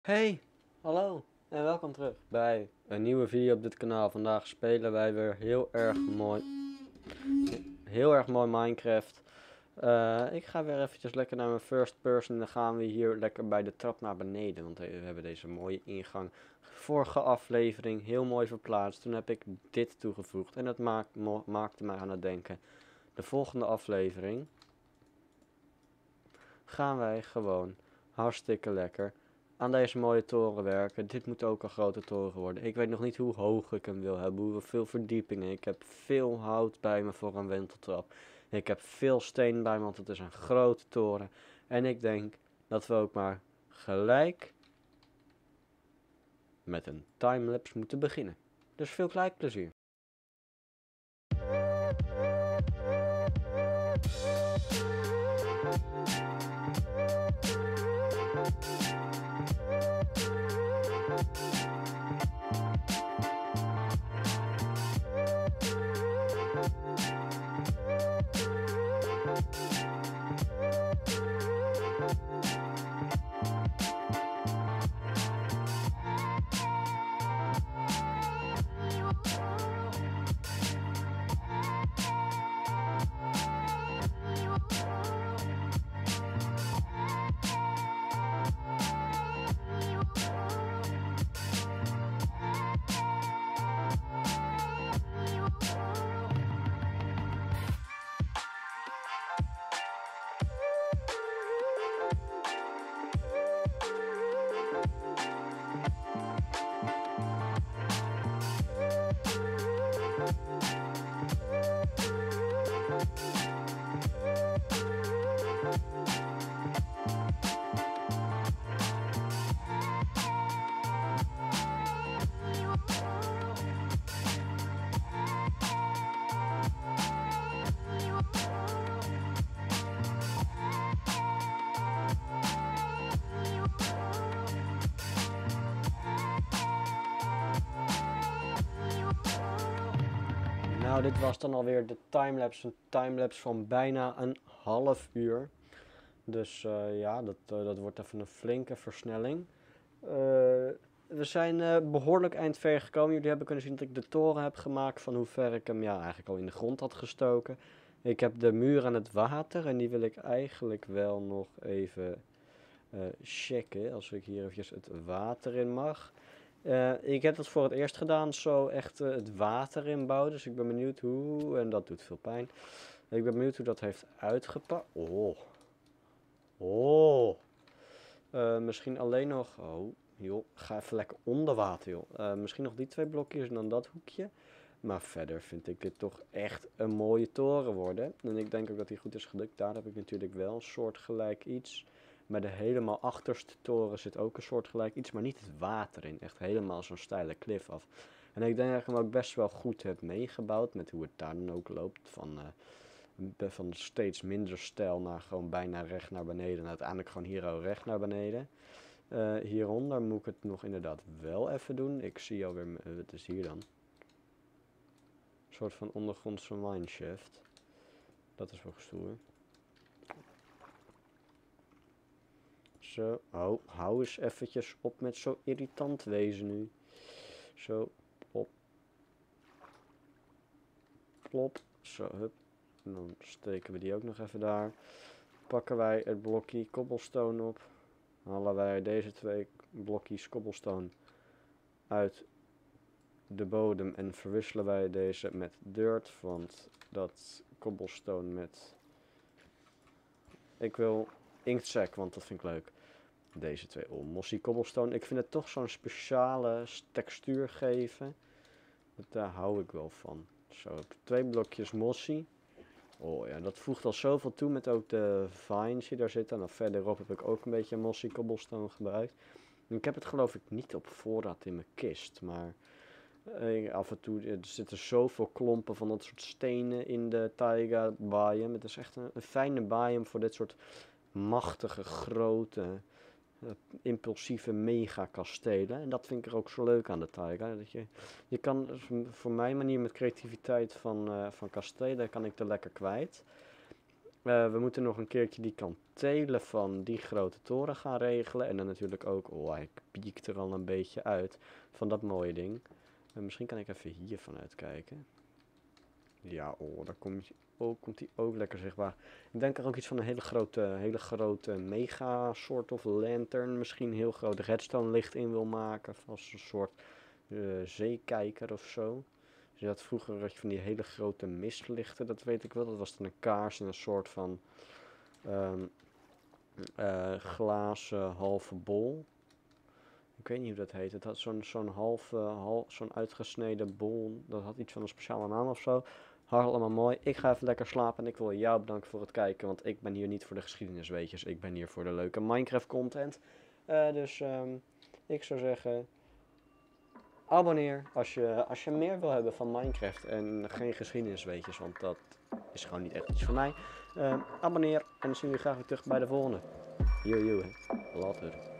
Hey, hallo en welkom terug bij een nieuwe video op dit kanaal. Vandaag spelen wij weer heel erg mooi Minecraft. Ik ga weer eventjes lekker naar mijn first person en dan gaan we hier lekker bij de trap naar beneden. Want we hebben deze mooie ingang. Vorige aflevering heel mooi verplaatst. Toen heb ik dit toegevoegd en dat maakte mij aan het denken. De volgende aflevering gaan wij gewoon hartstikke lekker aan deze mooie toren werken. Dit moet ook een grote toren worden. Ik weet nog niet hoe hoog ik hem wil hebben, hoeveel verdiepingen. Ik heb veel hout bij me voor een wenteltrap. Ik heb veel steen bij me, want het is een grote toren. En ik denk dat we ook maar gelijk met een timelapse moeten beginnen. Dus veel kijkplezier. Nou, dit was dan alweer de timelapse. Een timelapse van bijna een half uur. Dus ja, dat wordt even een flinke versnelling. We zijn behoorlijk eindver gekomen. Jullie hebben kunnen zien dat ik de toren heb gemaakt van hoe ver ik hem eigenlijk al in de grond had gestoken. Ik heb de muur aan het water en die wil ik eigenlijk wel nog even checken. Als ik hier eventjes het water in mag. Ik heb dat voor het eerst gedaan, zo echt het water inbouwen. Dus ik ben benieuwd hoe, en dat doet veel pijn. Ik ben benieuwd hoe dat heeft uitgepakt. Oh. Oh. Misschien alleen nog... Oh, joh. Ga even lekker onder water, joh. Misschien nog die twee blokjes en dan dat hoekje. Maar verder vind ik dit toch echt een mooie toren worden. En ik denk ook dat die goed is gelukt. Daar heb ik natuurlijk wel een soortgelijk iets. Maar de helemaal achterste toren zit ook een soortgelijk iets. Maar niet het water in. Echt helemaal zo'n steile klif af. En ik denk dat ik hem ook best wel goed heb meegebouwd. Met hoe het daar dan ook loopt. Van steeds minder steil naar gewoon bijna recht naar beneden. En uiteindelijk gewoon hier al recht naar beneden. Hieronder moet ik het nog inderdaad wel even doen. Ik zie alweer, wat is hier dan? Een soort van ondergrondse mineshaft. Dat is wel stoer. Zo, oh, hou eens eventjes op met zo irritant wezen nu. Zo, plop. Plop, zo, hup. En dan steken we die ook nog even daar. Pakken wij het blokje cobblestone op. Halen wij deze twee blokjes cobblestone uit de bodem en verwisselen wij deze met dirt, want dat cobblestone met... Ik wil inktsack, want dat vind ik leuk. Deze twee, oh, mossy cobblestone. Ik vind het toch zo'n speciale textuur geven. Daar hou ik wel van. Zo, twee blokjes mossy. Oh ja, dat voegt al zoveel toe met ook de vines die daar zitten. En dan verderop heb ik ook een beetje mossy cobblestone gebruikt. En ik heb het geloof ik niet op voorraad in mijn kist, maar... af en toe, er zitten zoveel klompen van dat soort stenen in de taiga biome. Het is echt een fijne biome voor dit soort machtige, grote, impulsieve megakastelen. En dat vind ik er ook zo leuk aan de taiga. Dat je kan, voor mijn manier met creativiteit van kastelen, kan ik er lekker kwijt. We moeten nog een keertje die kantelen van die grote toren gaan regelen. En dan natuurlijk ook, oh hij piekt er al een beetje uit van dat mooie ding. Misschien kan ik even hier vanuit kijken. Ja, oh, daar komt hij ook lekker zichtbaar. Ik denk er ook iets van een hele grote mega soort of lantern. Misschien heel groot redstone licht in wil maken. Als een soort zeekijker of zo. Dus je had vroeger van die hele grote mistlichten, dat weet ik wel. Dat was dan een kaars in een soort van glazen halve bol. Ik weet niet hoe dat heet. Het had zo'n uitgesneden bol. Dat had iets van een speciale naam of zo. Allemaal mooi. Ik ga even lekker slapen en ik wil jou bedanken voor het kijken. Want ik ben hier niet voor de geschiedenisweetjes. Ik ben hier voor de leuke Minecraft content. Dus ik zou zeggen, abonneer als je meer wil hebben van Minecraft en geen geschiedenisweetjes. Want dat is gewoon niet echt iets voor mij. Abonneer en dan zien we je graag weer terug bij de volgende. Yo, later.